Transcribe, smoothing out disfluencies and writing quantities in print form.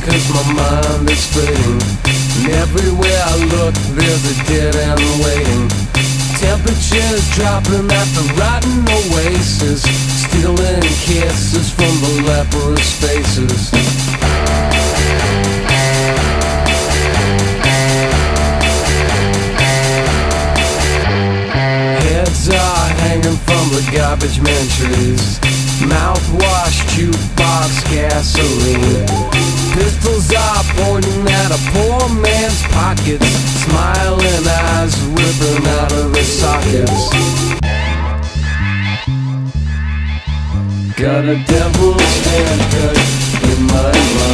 'cause my mind is fading, and everywhere I look there's a dead end waiting. Temperatures dropping at the rotten oasis, stealing kisses from the leprous faces. Heads are hanging from the garbage man trees, mouthwash, jukebox, gasoline. Pistols are pointing at a poor man's pockets, smiling eyes ripping out of their sockets. Got a devil's haircut in my mind.